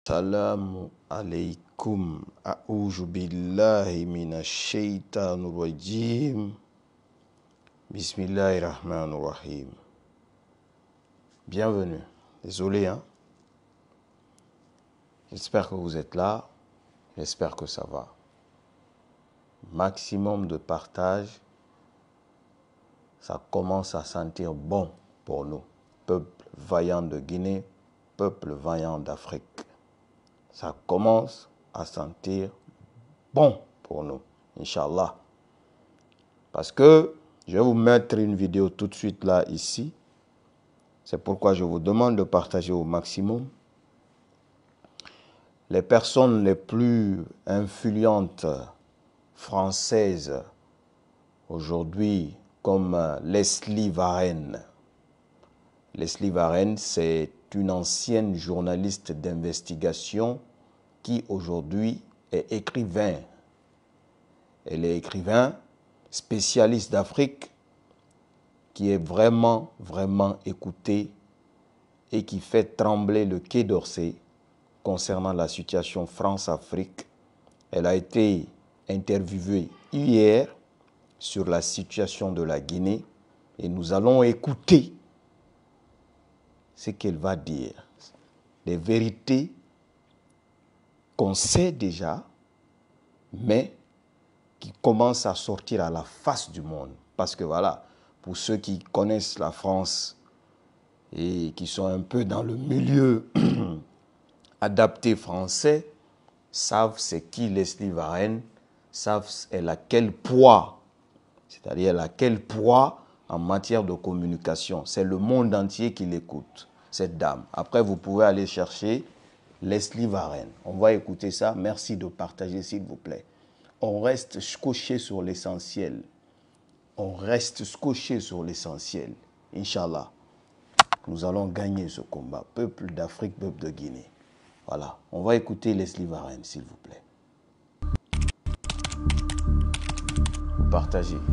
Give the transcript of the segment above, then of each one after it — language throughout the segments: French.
Assalamu alaikum. A'udhu billahi minash shaitanir rajim. Bismillahirrahmanirrahim. Bienvenue. Désolé, hein. J'espère que vous êtes là. J'espère que ça va. Maximum de partage. Ça commence à sentir bon pour nous. Peuple vaillant de Guinée, peuple vaillant d'Afrique. Ça commence à sentir bon pour nous, Inch'Allah. Parce que je vais vous mettre une vidéo tout de suite là, ici. C'est pourquoi je vous demande de partager au maximum. Les personnes les plus influentes françaises aujourd'hui, comme Leslie Varenne. Leslie Varenne, c'est une ancienne journaliste d'investigation qui aujourd'hui est écrivain. Elle est écrivain, spécialiste d'Afrique, qui est vraiment écoutée et qui fait trembler le Quai d'Orsay concernant la situation France-Afrique. Elle a été interviewée hier sur la situation de la Guinée et nous allons écouter ce qu'elle va dire. Des vérités qu'on sait déjà, mais qui commencent à sortir à la face du monde. Parce que voilà, pour ceux qui connaissent la France et qui sont un peu dans le milieu adapté français, savent c'est qui Leslie Varenne, savent elle a quel poids, c'est-à-dire elle a quel poids en matière de communication. C'est le monde entier qui l'écoute, cette dame. Après, vous pouvez aller chercher Leslie Varenne. On va écouter ça. Merci de partager, s'il vous plaît. On reste scotché sur l'essentiel. On reste scotché sur l'essentiel. Inch'Allah, nous allons gagner ce combat. Peuple d'Afrique, peuple de Guinée. Voilà. On va écouter Leslie Varenne, s'il vous plaît. Partagez.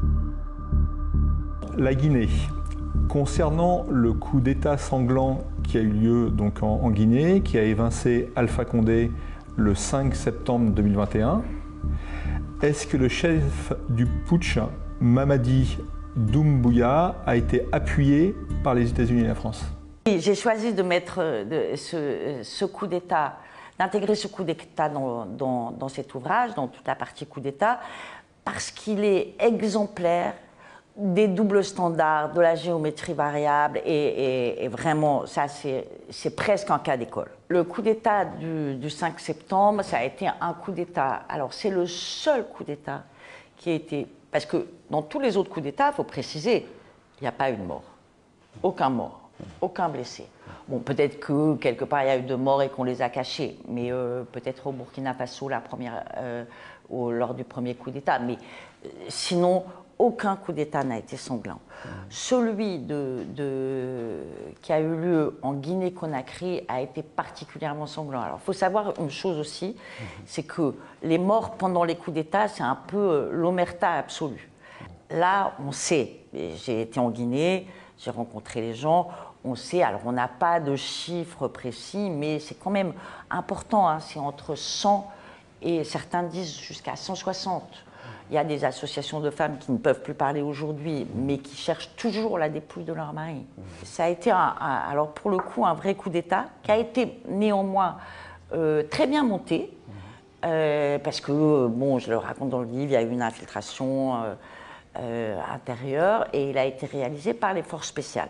La Guinée. Concernant le coup d'État sanglant qui a eu lieu donc en Guinée, qui a évincé Alpha Condé le 5 septembre 2021, est-ce que le chef du putsch, Mamadi Doumbouya, a été appuyé par les États-Unis et la France? J'ai choisi de mettre ce coup d'État, d'intégrer ce coup d'État dans cet ouvrage, dans toute la partie coup d'État, parce qu'il est exemplaire des doubles standards, de la géométrie variable, et vraiment, ça c'est presque un cas d'école. Le coup d'État du 5 septembre, ça a été un coup d'État. Alors c'est le seul coup d'État qui a été... Parce que dans tous les autres coups d'État, il faut préciser, il n'y a pas eu de mort. Aucun mort, aucun blessé. Bon, peut-être que quelque part il y a eu de morts et qu'on les a cachés, mais peut-être au Burkina Faso lors du premier coup d'État. Mais sinon, aucun coup d'État n'a été sanglant. Celui qui a eu lieu en Guinée-Conakry a été particulièrement sanglant. Alors, il faut savoir une chose aussi, c'est que les morts pendant les coups d'État, c'est un peu l'omerta absolue. Là, on sait, j'ai été en Guinée, j'ai rencontré les gens, on sait, alors on n'a pas de chiffres précis, mais c'est quand même important, hein, c'est entre 100 et certains disent jusqu'à 160. Il y a des associations de femmes qui ne peuvent plus parler aujourd'hui, mais qui cherchent toujours la dépouille de leur mari. Ça a été, alors pour le coup, un vrai coup d'État, qui a été néanmoins très bien monté, parce que, bon, je le raconte dans le livre, il y a eu une infiltration intérieure, et il a été réalisé par les forces spéciales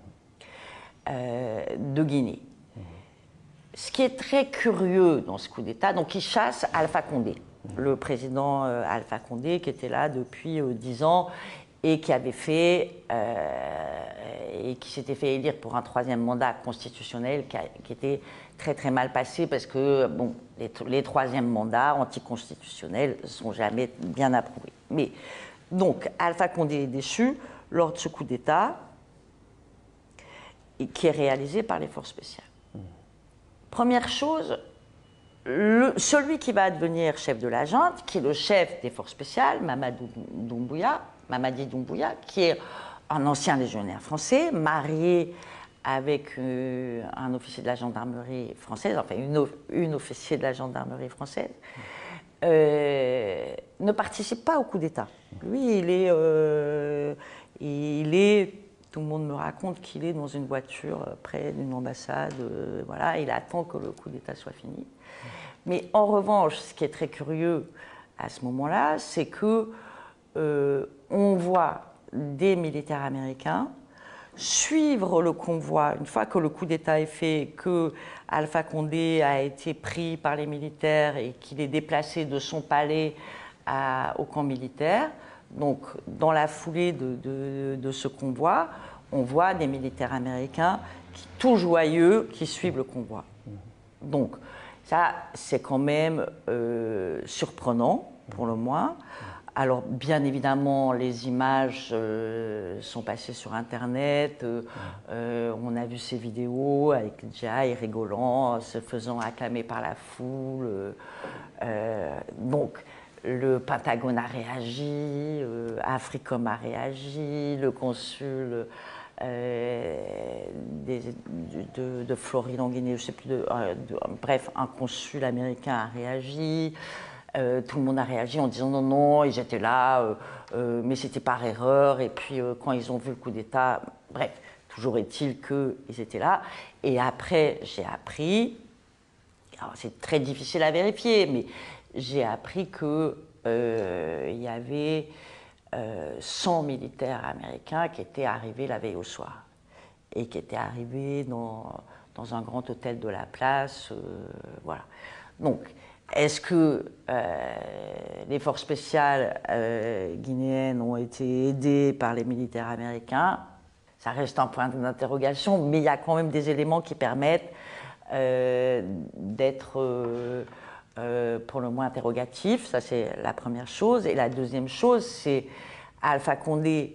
de Guinée. Ce qui est très curieux dans ce coup d'État, donc il chasse Alpha Condé. Le président Alpha Condé, qui était là depuis 10 ans et qui avait fait et qui s'était fait élire pour un 3e mandat constitutionnel qui était très mal passé parce que bon, les 3e mandats anticonstitutionnels ne sont jamais bien approuvés. Mais donc Alpha Condé est déchu lors de ce coup d'État qui est réalisé par les forces spéciales. Première chose, celui qui va devenir chef de la junte, qui est le chef des forces spéciales, Mamadi Doumbouya, qui est un ancien légionnaire français, marié avec un officier de la gendarmerie française, enfin une officier de la gendarmerie française, ne participe pas au coup d'État. Lui, tout le monde me raconte qu'il est dans une voiture près d'une ambassade, voilà, il attend que le coup d'État soit fini. Mais en revanche, ce qui est très curieux à ce moment-là, c'est que on voit des militaires américains suivre le convoi, une fois que le coup d'État est fait, que Alpha Condé a été pris par les militaires et qu'il est déplacé de son palais au camp militaire. Donc, dans la foulée de ce convoi, on voit des militaires américains tout joyeux qui suivent le convoi. Donc, ça, c'est quand même surprenant, pour le moins. Alors, bien évidemment, les images sont passées sur Internet. On a vu ces vidéos avec Jai rigolant, se faisant acclamer par la foule. Donc, le Pentagone a réagi, Africom a réagi, le consul de Floride en Guinée, je ne sais plus, bref, un consul américain a réagi. Tout le monde a réagi en disant non, non, ils étaient là, mais c'était par erreur. Et puis quand ils ont vu le coup d'État, bref, toujours est-il qu'ils étaient là. Et après, j'ai appris, alors c'est très difficile à vérifier, mais j'ai appris qu'il y avait 100 militaires américains qui étaient arrivés la veille au soir et qui étaient arrivés dans un grand hôtel de la place, voilà. Donc, est-ce que les forces spéciales guinéennes ont été aidées par les militaires américains? Ça reste un point d'interrogation, mais il y a quand même des éléments qui permettent d'être pour le moins interrogatifs. Ça, c'est la première chose. Et la deuxième chose, c'est Alpha Condé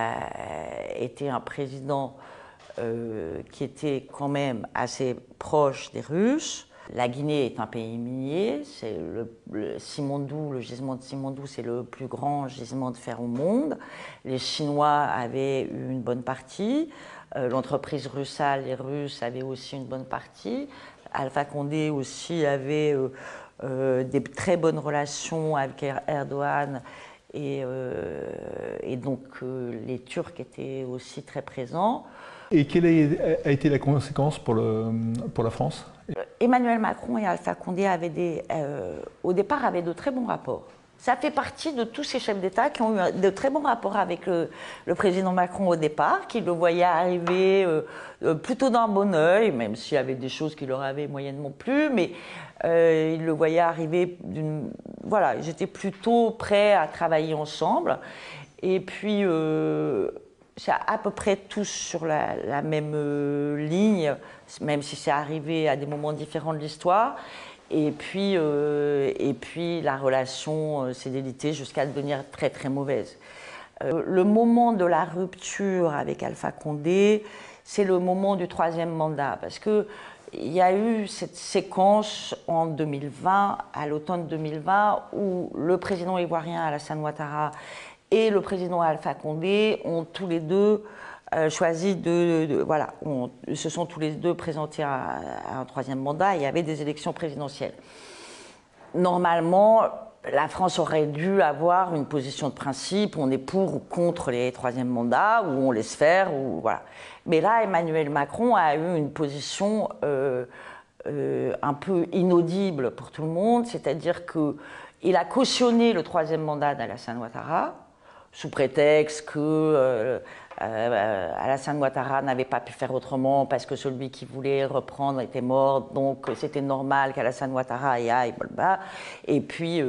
était un président qui était quand même assez proche des Russes. La Guinée est un pays minier, c'est le Simandou, le gisement de Simandou, c'est le plus grand gisement de fer au monde. Les Chinois avaient eu une bonne partie, l'entreprise Rusal, les Russes avaient aussi une bonne partie. Alpha Condé aussi avait des très bonnes relations avec Erdogan et donc les Turcs étaient aussi très présents. Et quelle a été la conséquence pour la France? Emmanuel Macron et Alpha Condé au départ avaient de très bons rapports. Ça fait partie de tous ces chefs d'État qui ont eu de très bons rapports avec le président Macron au départ, qui le voyaient arriver plutôt d'un bon œil, même s'il y avait des choses qui leur avaient moyennement plu, mais ils le voyaient arriver voilà, ils étaient plutôt prêts à travailler ensemble. Et puis, c'est à peu près tous sur la même ligne, même si c'est arrivé à des moments différents de l'histoire. Et puis la relation s'est délitée jusqu'à devenir très très mauvaise. Le moment de la rupture avec Alpha Condé, c'est le moment du troisième mandat, parce que il y a eu cette séquence en 2020, à l'automne 2020, où le président ivoirien Alassane Ouattara et le président Alpha Condé ont tous les deux choisi voilà, se sont tous les deux présentés à un troisième mandat. Il y avait des élections présidentielles. Normalement, la France aurait dû avoir une position de principe, on est pour ou contre les troisièmes mandats, ou on laisse faire, ou voilà. Mais là, Emmanuel Macron a eu une position un peu inaudible pour tout le monde, c'est-à-dire qu'il a cautionné le troisième mandat d'Alassane Ouattara, sous prétexte que Alassane Ouattara n'avait pas pu faire autrement parce que celui qui voulait reprendre était mort, donc c'était normal qu'Alassane Ouattara y aille. Et puis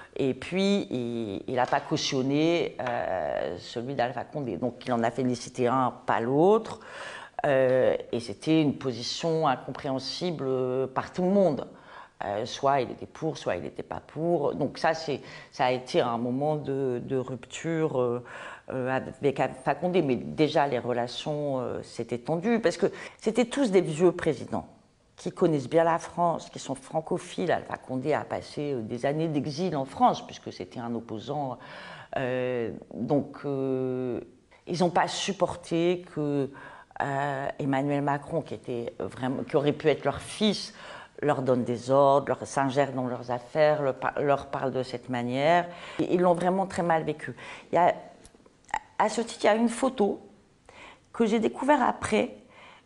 il n'a pas cautionné celui d'Alpha Condé. Donc il en a félicité un, pas l'autre. Et c'était une position incompréhensible par tout le monde. Soit il était pour, soit il n'était pas pour. Donc ça a été un moment de rupture avec Alpha Condé. Mais déjà, les relations s'étaient tendues, parce que c'était tous des vieux présidents qui connaissent bien la France, qui sont francophiles. Alpha Condé a passé des années d'exil en France, puisque c'était un opposant. Donc, ils n'ont pas supporté que Emmanuel Macron, qui aurait pu être leur fils, leur donne des ordres, s'ingère dans leurs affaires, leur parle de cette manière. Ils l'ont vraiment très mal vécu. À ce titre, il y a une photo que j'ai découvert après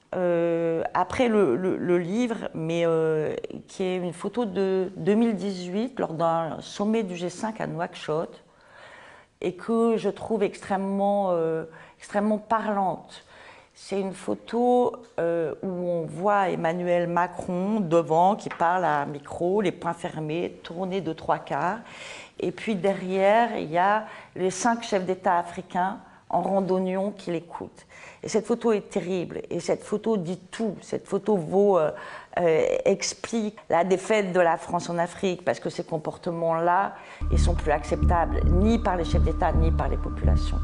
le livre, mais qui est une photo de 2018 lors d'un sommet du G5 à Nouakchott, et que je trouve extrêmement parlante. C'est une photo où on voit Emmanuel Macron devant, qui parle à un micro, les poings fermés, tourné de 3/4. Et puis derrière, il y a les 5 chefs d'État africains en randonnion qui l'écoutent. Et cette photo est terrible. Et cette photo dit tout. Cette photo explique la défaite de la France en Afrique, parce que ces comportements-là, ils sont plus acceptables, ni par les chefs d'État, ni par les populations.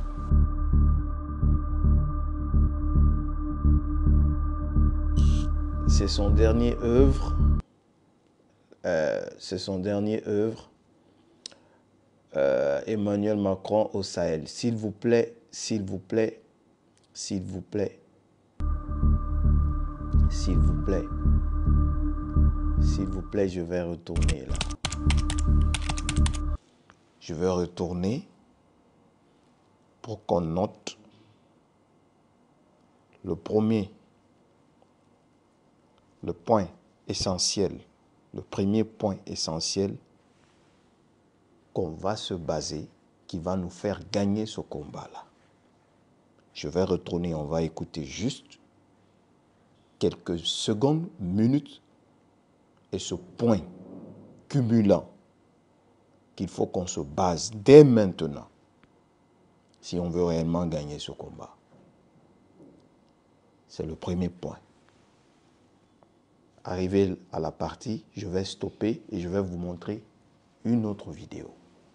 C'est son dernier œuvre. Emmanuel Macron au Sahel. S'il vous plaît, s'il vous plaît, s'il vous plaît, s'il vous plaît, s'il vous plaît, je vais retourner là. Je vais retourner pour qu'on note le premier point essentiel, le premier point essentiel qu'on va se baser, qui va nous faire gagner ce combat-là. Je vais retourner, on va écouter juste quelques secondes, minutes, et ce point cumulant qu'il faut qu'on se base dès maintenant si on veut réellement gagner ce combat. C'est le premier point. Arrivé à la partie, je vais stopper et je vais vous montrer une autre vidéo.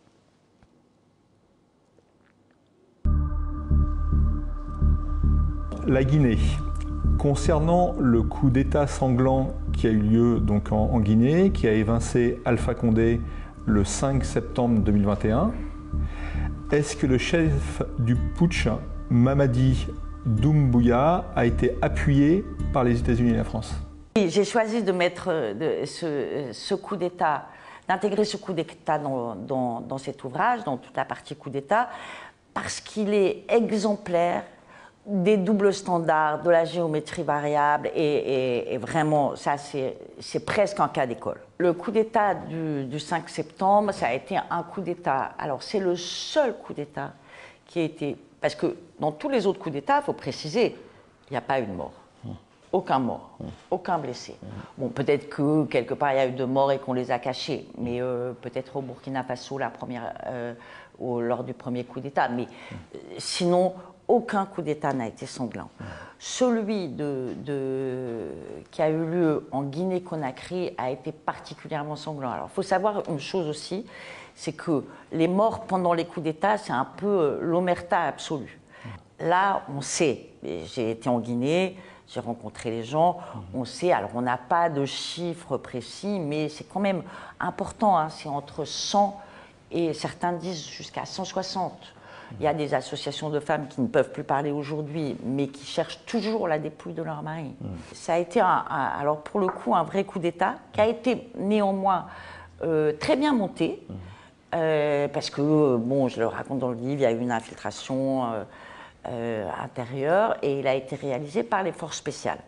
La Guinée. Concernant le coup d'État sanglant qui a eu lieu donc en Guinée, qui a évincé Alpha Condé le 5 septembre 2021, est-ce que le chef du putsch, Mamadi Doumbouya, a été appuyé par les États-Unis et la France? J'ai choisi de mettre ce coup d'État, d'intégrer ce coup d'État dans cet ouvrage, dans toute la partie coup d'État, parce qu'il est exemplaire des doubles standards, de la géométrie variable, et vraiment, ça c'est presque un cas d'école. Le coup d'État du 5 septembre, ça a été un coup d'État. Alors c'est le seul coup d'État qui a été... Parce que dans tous les autres coups d'État, il faut préciser, il n'y a pas eu de mort. Aucun mort, aucun blessé. Bon, peut-être que quelque part il y a eu 2 morts et qu'on les a cachés, mais peut-être au Burkina Faso lors du premier coup d'État. Mais sinon, aucun coup d'État n'a été sanglant. Celui qui a eu lieu en Guinée-Conakry a été particulièrement sanglant. Alors, il faut savoir une chose aussi, c'est que les morts pendant les coups d'État, c'est un peu l'omerta absolue. Là, on sait, j'ai été en Guinée, j'ai rencontré les gens, on sait, alors on n'a pas de chiffres précis, mais c'est quand même important, hein, c'est entre 100 et certains disent jusqu'à 160. Il y a des associations de femmes qui ne peuvent plus parler aujourd'hui, mais qui cherchent toujours la dépouille de leur mari. Ça a été, alors pour le coup, un vrai coup d'État, qui a été néanmoins très bien monté, parce que, bon, je le raconte dans le livre, il y a eu une infiltration intérieure, et il a été réalisé par les forces spéciales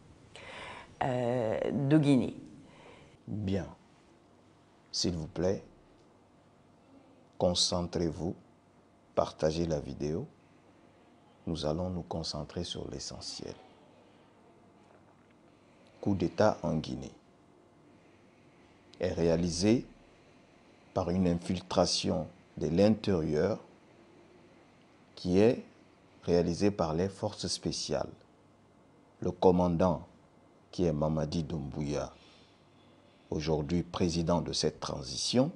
de Guinée. Bien. S'il vous plaît, concentrez-vous, partagez la vidéo. Nous allons nous concentrer sur l'essentiel. Coup d'État en Guinée est réalisé par une infiltration de l'intérieur qui est réalisée par les forces spéciales. Le commandant, qui est Mamadi Doumbouya, aujourd'hui président de cette transition,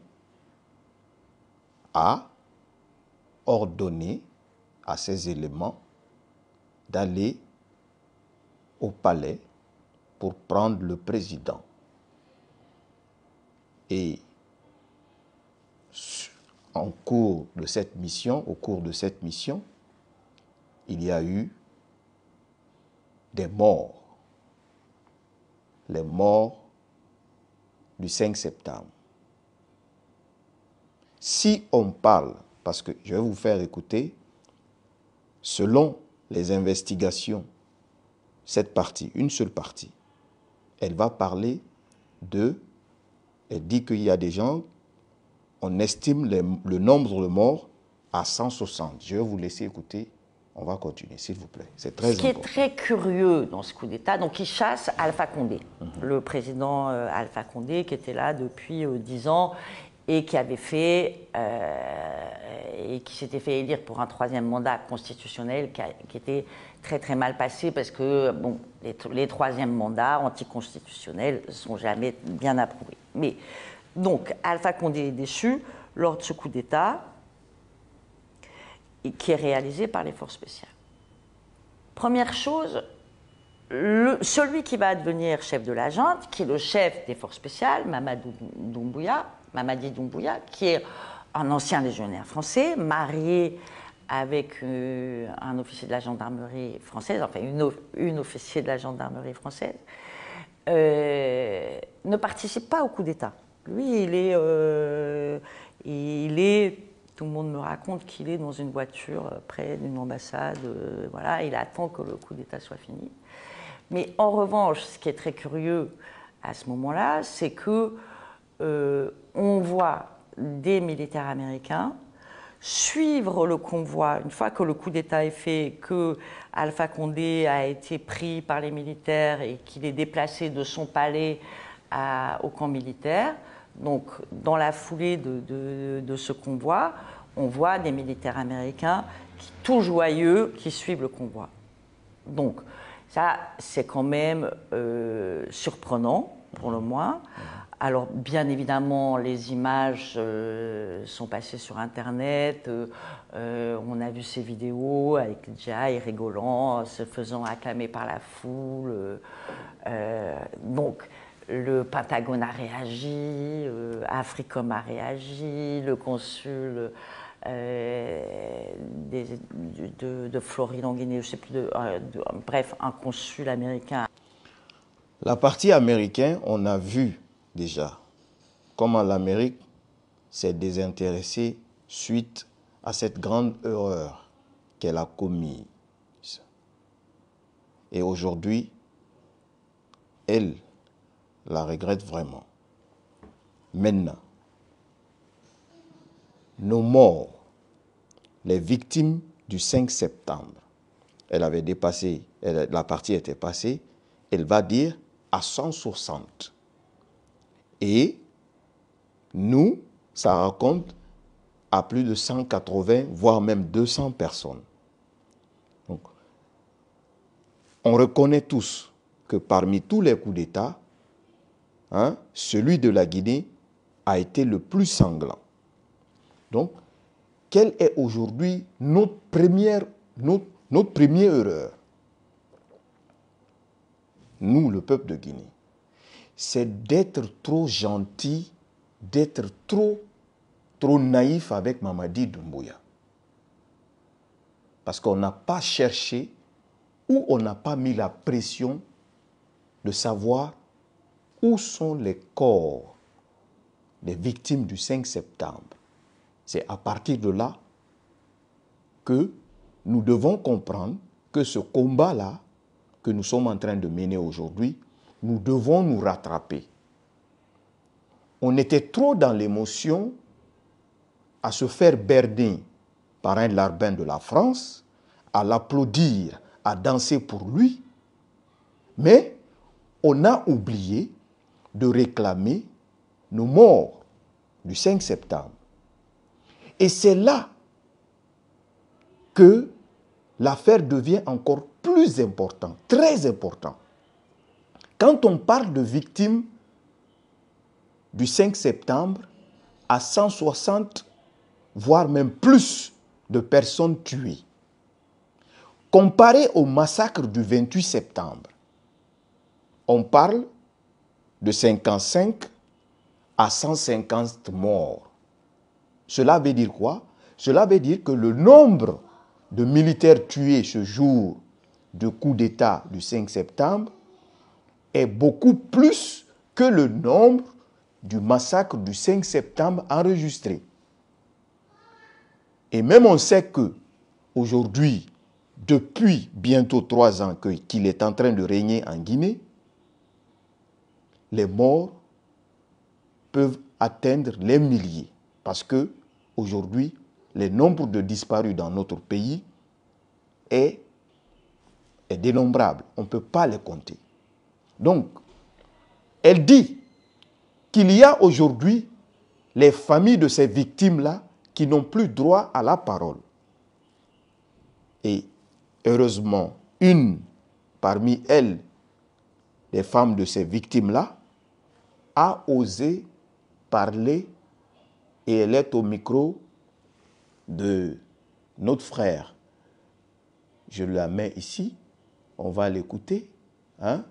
a ordonné à ces éléments d'aller au palais pour prendre le président. Et au cours de cette mission, il y a eu des morts. Les morts du 5 septembre. Si on parle, parce que je vais vous faire écouter, selon les investigations, cette partie, une seule partie, elle va parler elle dit qu'il y a des gens, on estime le nombre de morts à 160. Je vais vous laisser écouter. On va continuer, s'il vous plaît. C'est très important. Ce qui est très curieux dans ce coup d'État, donc il chasse Alpha Condé, le président Alpha Condé qui était là depuis 10 ans et qui avait fait et qui s'était fait élire pour un 3e mandat constitutionnel qui était très très mal passé parce que bon, les 3e mandats anticonstitutionnels ne sont jamais bien approuvés. Mais donc Alpha Condé est déchu lors de ce coup d'État qui est réalisé par les forces spéciales. Première chose, celui qui va devenir chef de la junte, qui est le chef des forces spéciales, Mamadi Doumbouya, qui est un ancien légionnaire français, marié avec un officier de la gendarmerie française, enfin une officier de la gendarmerie française, ne participe pas au coup d'État. Lui, tout le monde me raconte qu'il est dans une voiture près d'une ambassade, voilà, il attend que le coup d'État soit fini. Mais en revanche, ce qui est très curieux à ce moment-là, c'est que on voit des militaires américains suivre le convoi, une fois que le coup d'État est fait, que Alpha Condé a été pris par les militaires et qu'il est déplacé de son palais au camp militaire. Donc, dans la foulée de ce convoi, on voit des militaires américains tout joyeux qui suivent le convoi. Donc, ça, c'est quand même surprenant, pour le moins. Alors, bien évidemment, les images sont passées sur Internet. On a vu ces vidéos avec Jai rigolant, se faisant acclamer par la foule. Donc, le Pentagone a réagi, Africom a réagi, le consul de Floride en Guinée, je ne sais plus, bref, un consul américain. La partie américaine, on a vu déjà comment l'Amérique s'est désintéressée suite à cette grande erreur qu'elle a commise. Et aujourd'hui, elle la regrette vraiment. Maintenant, nos morts, les victimes du 5 septembre, elle avait dépassé, la partie était passée, elle va dire à 160. Et nous, ça raconte à plus de 180, voire même 200 personnes. Donc, on reconnaît tous que parmi tous les coups d'État, celui de la Guinée a été le plus sanglant. Donc, quelle est aujourd'hui notre première erreur? Nous, le peuple de Guinée, c'est d'être trop gentil, d'être trop naïf avec Mamadi Doumbouya. Parce qu'on n'a pas cherché ou on n'a pas mis la pression de savoir où sont les corps des victimes du 5 septembre. C'est à partir de là que nous devons comprendre que ce combat-là que nous sommes en train de mener aujourd'hui, nous devons nous rattraper. On était trop dans l'émotion à se faire berner par un larbin de la France, à l'applaudir, à danser pour lui, mais on a oublié de réclamer nos morts du 5 septembre. Et c'est là que l'affaire devient encore plus importante, très importante. Quand on parle de victimes du 5 septembre, à 160, voire même plus de personnes tuées. Comparé au massacre du 28 septembre, on parle de 55 à 150 morts. Cela veut dire quoi? Cela veut dire que le nombre de militaires tués ce jour du coup d'État du 5 septembre est beaucoup plus que le nombre du massacre du 5 septembre enregistré. Et même on sait que aujourd'hui, depuis bientôt 3 ans qu'il est en train de régner en Guinée, les morts peuvent atteindre les milliers. Parce que aujourd'hui, le nombre de disparus dans notre pays est dénombrable. On ne peut pas les compter. Donc, elle dit qu'il y a aujourd'hui les familles de ces victimes-là qui n'ont plus droit à la parole. Et heureusement, une parmi elles, les femmes de ces victimes-là, a osé parler et elle est au micro de notre frère. Je la mets ici, on va l'écouter. Hein?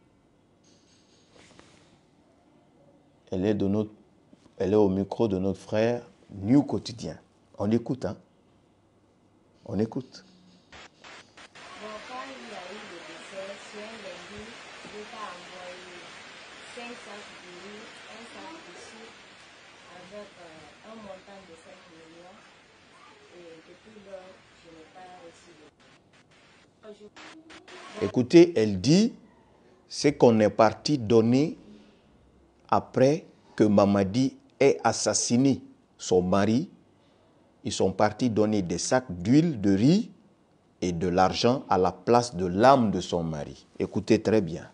Elle est au micro de notre frère New Quotidien. On écoute, hein? On écoute. Écoutez, elle dit, c'est qu'on est parti donner après que Mamadi ait assassiné son mari. Ils sont partis donner des sacs d'huile, de riz et de l'argent à la place de l'âme de son mari. Écoutez très bien.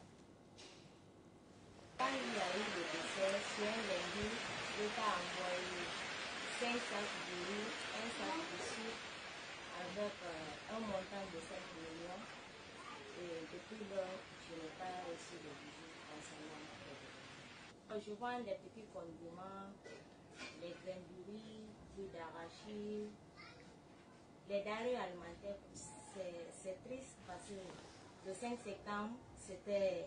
Je vends des petits condiments, les graines de riz, l'huile d'arachide, les denrées alimentaires. C'est triste parce que le 5 septembre, c'était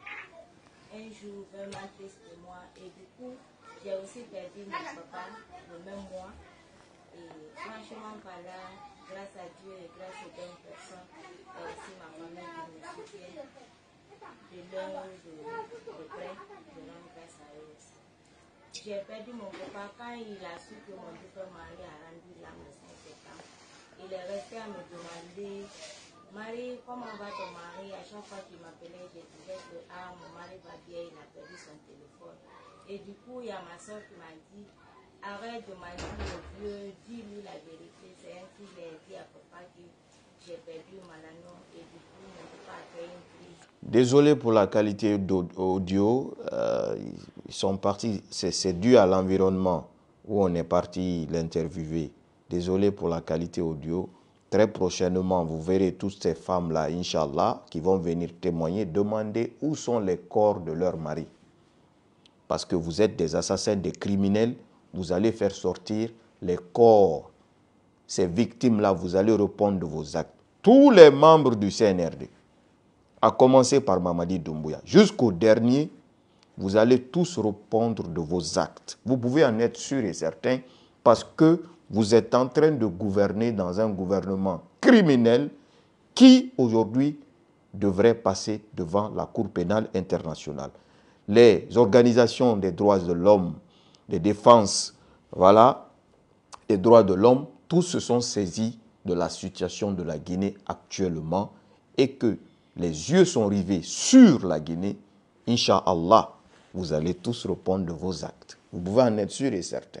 un jour vraiment triste pour moi. Et du coup, j'ai aussi perdu mon papa le même mois. Et franchement, par là, grâce à Dieu et grâce aux bonnes personnes, et aussi ma famille qui me soutient de l'heure de près, je rends grâce à eux aussi. J'ai perdu mon papa quand il a su que mon défunt mari a rendu l'âme le 5 septembre. Il est resté à me demander, Marie, comment va ton mari? À chaque fois qu'il m'appelait, je disais que mon mari va bien, il a perdu son téléphone. Et du coup, il y a ma soeur qui m'a dit, arrête de mentir au vieux, dis-lui la vérité. C'est ainsi que j'ai dit à papa que j'ai perdu Malano et du coup, mon papa a fait une crise. Désolé pour la qualité audio, ils sont partis, c'est dû à l'environnement où on est parti l'interviewer. Désolé pour la qualité audio. Très prochainement, vous verrez toutes ces femmes-là, Inch'Allah, qui vont venir témoigner, demander où sont les corps de leurs maris. Parce que vous êtes des assassins, des criminels, vous allez faire sortir les corps. Ces victimes-là, vous allez répondre de vos actes. Tous les membres du CNRD, à commencer par Mamadi Doumbouya, jusqu'au dernier, vous allez tous répondre de vos actes. Vous pouvez en être sûr et certain parce que vous êtes en train de gouverner dans un gouvernement criminel qui, aujourd'hui, devrait passer devant la Cour pénale internationale. Les organisations des droits de l'homme, des défenses, voilà, des droits de l'homme, tous se sont saisis de la situation de la Guinée actuellement et que les yeux sont rivés sur la Guinée. Inch'Allah, vous allez tous répondre de vos actes. Vous pouvez en être sûr et certain.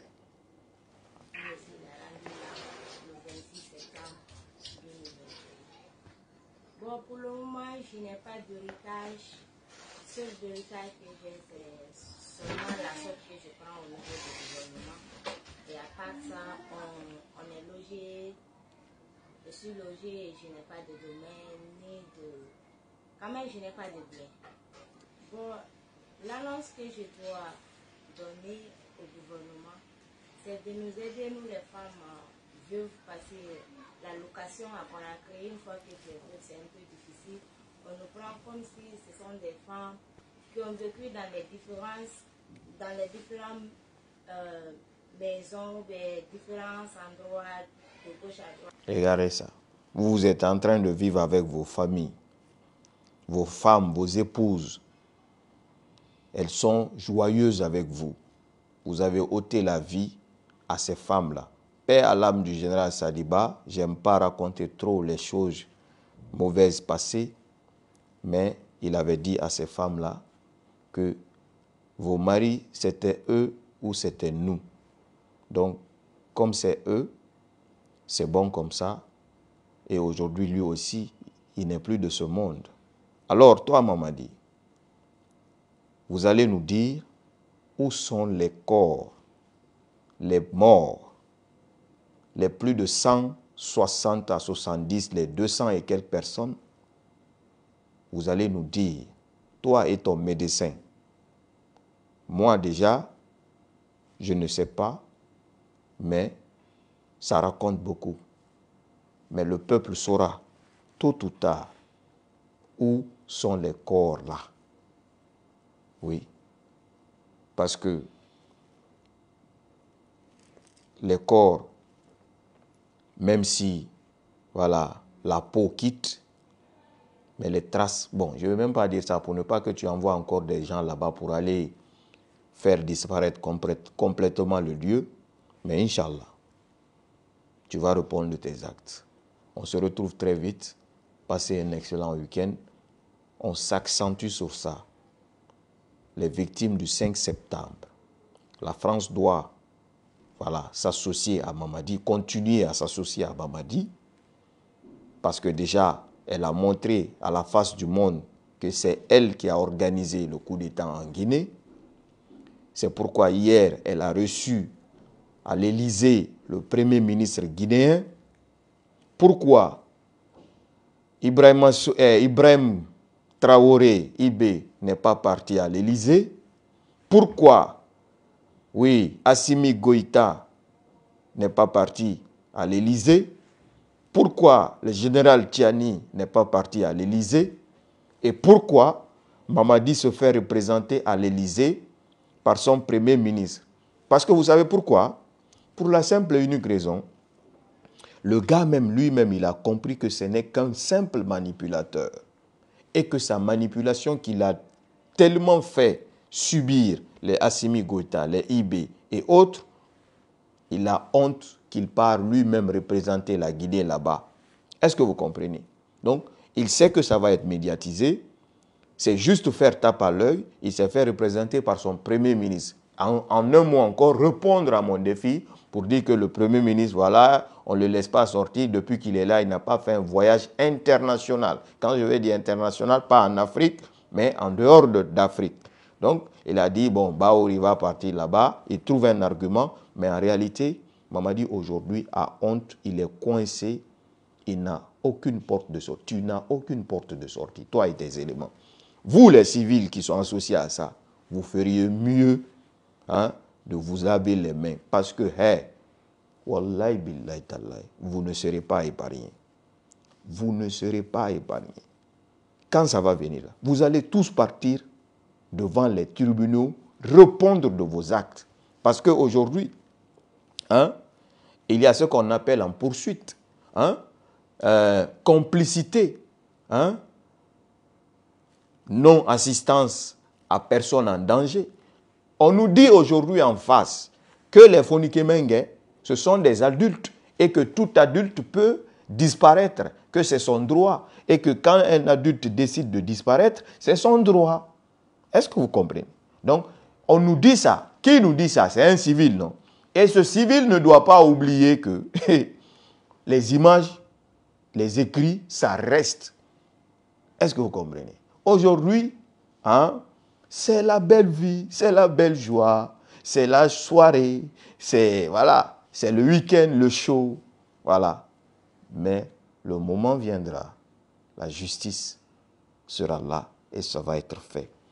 Bon, pour le moment, je n'ai pas d'héritage. Seul héritage que j'ai, c'est seulement la sorte que je prends au niveau du gouvernement. Et à part ça, on est logé. Je suis logé et je n'ai pas de domaine, ni de... Quand même, je n'ai pas de bien. Bon, l'annonce que je dois donner au gouvernement, c'est de nous aider, nous les femmes veuves, parce que la location qu'on a créée une fois que tu es veuve, c'est un peu difficile. On nous prend comme si ce sont des femmes qui ont vécu dans les différentes maisons, des différents endroits de gauche à droite. Regardez ça. Vous êtes en train de vivre avec vos familles, vos femmes, vos épouses. Elles sont joyeuses avec vous. Vous avez ôté la vie à ces femmes-là. Paix à l'âme du général Sadiba. J'aime pas raconter trop les choses mauvaises passées, mais il avait dit à ces femmes-là que vos maris, c'était eux ou c'était nous. Donc, comme c'est eux, c'est bon comme ça. Et aujourd'hui, lui aussi, il n'est plus de ce monde. Alors, toi, Mamadi, vous allez nous dire où sont les corps, les morts, les plus de 160 à 70, les 200 et quelques personnes. Vous allez nous dire, toi et ton médecin, moi déjà, je ne sais pas, mais ça raconte beaucoup. Mais le peuple saura, tôt ou tard, où sont les corps là. Oui. Parce que les corps, même si, voilà, la peau quitte, mais les traces, bon, je ne vais même pas dire ça pour ne pas que tu envoies encore des gens là-bas pour aller faire disparaître complètement le lieu. Mais Inch'Allah, tu vas répondre de tes actes. On se retrouve très vite. Passez un excellent week-end. On s'accentue sur ça. Les victimes du 5 septembre. La France doit, voilà, s'associer à Mamadi, continuer à s'associer à Mamadi, parce que déjà, elle a montré à la face du monde que c'est elle qui a organisé le coup d'État en Guinée. C'est pourquoi hier, elle a reçu à l'Élysée le Premier ministre guinéen. Pourquoi Ibrahim Traoré, IB, n'est pas parti à l'Élysée? Pourquoi, oui, Assimi Goïta n'est pas parti à l'Élysée? Pourquoi le général Tiani n'est pas parti à l'Élysée? Et pourquoi Mamadi se fait représenter à l'Élysée par son Premier ministre? Parce que vous savez pourquoi? Pour la simple et unique raison, le gars même lui-même, il a compris que ce n'est qu'un simple manipulateur. Et que sa manipulation qu'il a tellement fait subir les Assimi Goïta, les IB et autres, il a honte qu'il part lui-même représenter la Guinée là-bas. Est-ce que vous comprenez? Donc, il sait que ça va être médiatisé. C'est juste faire tape à l'œil. Il s'est fait représenter par son Premier ministre. En un mot encore, répondre à mon défi pour dire que le Premier ministre, voilà, on ne le laisse pas sortir. Depuis qu'il est là, il n'a pas fait un voyage international. Quand je vais dire international, pas en Afrique, mais en dehors d'Afrique. Donc, il a dit, bon, Baouri va partir là-bas. Il trouve un argument, mais en réalité, Mamadi aujourd'hui a honte, il est coincé, il n'a aucune porte de sortie. Tu n'as aucune porte de sortie, toi et tes éléments. Vous, les civils qui sont associés à ça, vous feriez mieux de vous laver les mains. Parce que, wallahi billahi tallahi, vous ne serez pas épargnés. Vous ne serez pas épargnés. Quand ça va venir là, vous allez tous partir devant les tribunaux, répondre de vos actes. Parce qu'aujourd'hui, il y a ce qu'on appelle en poursuite, complicité, non-assistance à personne en danger. On nous dit aujourd'hui en face que les Fonikemengue, ce sont des adultes et que tout adulte peut disparaître, que c'est son droit et que quand un adulte décide de disparaître, c'est son droit. Est-ce que vous comprenez? Donc, on nous dit ça. Qui nous dit ça? C'est un civil, non? Et ce civil ne doit pas oublier que les images, les écrits, ça reste. Est-ce que vous comprenez? Aujourd'hui, c'est la belle vie, c'est la belle joie, c'est la soirée, c'est voilà, c'est le week-end, le show, voilà. Mais le moment viendra, la justice sera là et ça va être fait.